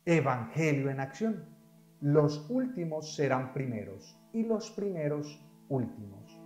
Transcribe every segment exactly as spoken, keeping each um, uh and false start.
Evangelio en acción. Los últimos serán primeros y los primeros últimos.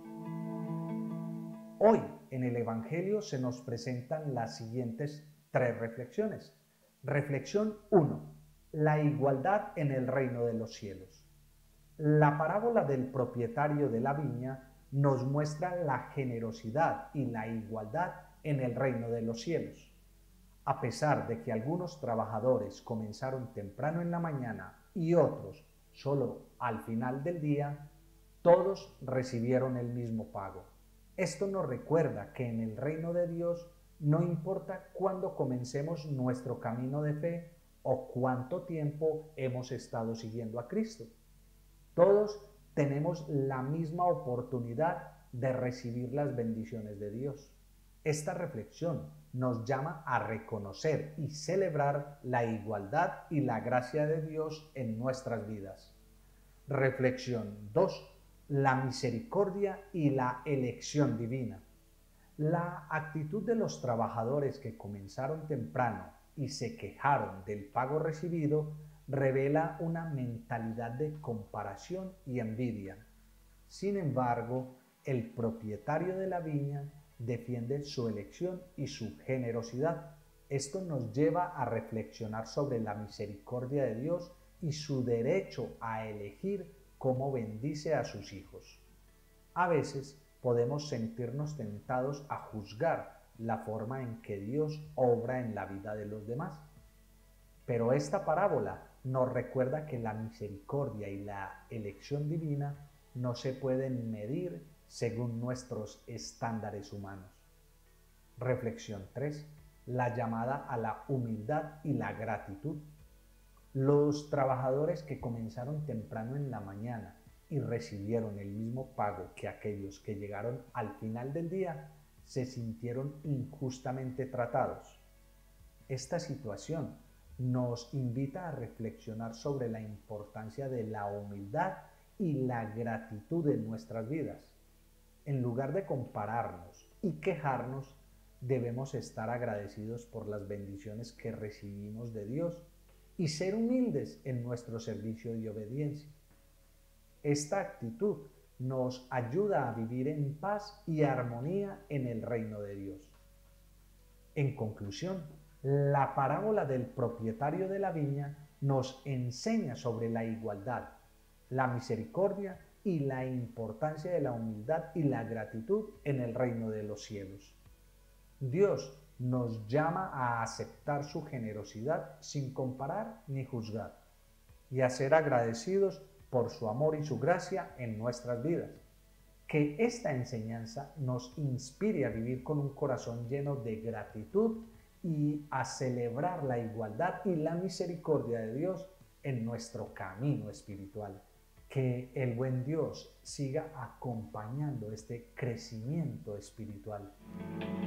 Hoy en el Evangelio se nos presentan las siguientes tres reflexiones. Reflexión uno. La igualdad en el reino de los cielos. La parábola del propietario de la viña nos muestra la generosidad y la igualdad en el reino de los cielos. A pesar de que algunos trabajadores comenzaron temprano en la mañana y otros solo al final del día, todos recibieron el mismo pago. Esto nos recuerda que en el reino de Dios no importa cuándo comencemos nuestro camino de fe o cuánto tiempo hemos estado siguiendo a Cristo. Todos tenemos la misma oportunidad de recibir las bendiciones de Dios. Esta reflexión nos llama a reconocer y celebrar la igualdad y la gracia de Dios en nuestras vidas. Reflexión dos. La misericordia y la elección divina. La actitud de los trabajadores que comenzaron temprano y se quejaron del pago recibido revela una mentalidad de comparación y envidia. Sin embargo, el propietario de la viña defiende su elección y su generosidad. Esto nos lleva a reflexionar sobre la misericordia de Dios y su derecho a elegir cómo bendice a sus hijos. A veces podemos sentirnos tentados a juzgar la forma en que Dios obra en la vida de los demás. Pero esta parábola nos recuerda que la misericordia y la elección divina no se pueden medir según nuestros estándares humanos. Reflexión tres. La llamada a la humildad y la gratitud. Los trabajadores que comenzaron temprano en la mañana y recibieron el mismo pago que aquellos que llegaron al final del día se sintieron injustamente tratados. Esta situación nos invita a reflexionar sobre la importancia de la humildad y la gratitud en nuestras vidas. En lugar de compararnos y quejarnos, debemos estar agradecidos por las bendiciones que recibimos de Dios y ser humildes en nuestro servicio y obediencia. Esta actitud nos ayuda a vivir en paz y armonía en el reino de Dios. En conclusión, la parábola del propietario de la viña nos enseña sobre la igualdad, la misericordia y la importancia de la humildad y la gratitud en el reino de los cielos. Dios nos llama a aceptar su generosidad sin comparar ni juzgar y a ser agradecidos por su amor y su gracia en nuestras vidas. Que esta enseñanza nos inspire a vivir con un corazón lleno de gratitud y a celebrar la igualdad y la misericordia de Dios en nuestro camino espiritual. Que el buen Dios siga acompañando este crecimiento espiritual.